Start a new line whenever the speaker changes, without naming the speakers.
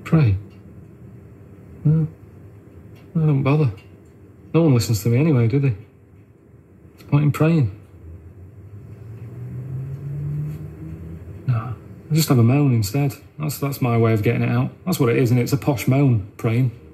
Pray? No. I don't bother. No one listens to me anyway, do they? What's the point in praying? No. I just have a moan instead. That's my way of getting it out. That's what it is, and it's a posh moan, praying.